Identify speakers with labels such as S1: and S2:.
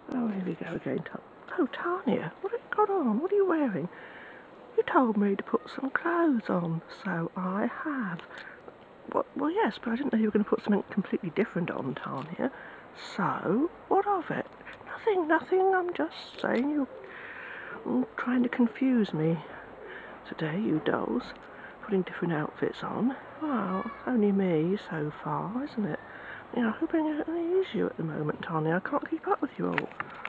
S1: Oh, here we go again. Oh, Tania, what have you got on? What are you wearing? You told me to put some clothes on, so I have. Well, yes, but I didn't know you were going to put something completely different on, Tania. So, what of it? Nothing. I'm just saying you're trying to confuse me today, you dolls. Putting different outfits on. Well, only me so far, isn't it? You know, I hope it only is you at the moment, Tania. I can't keep up with you all.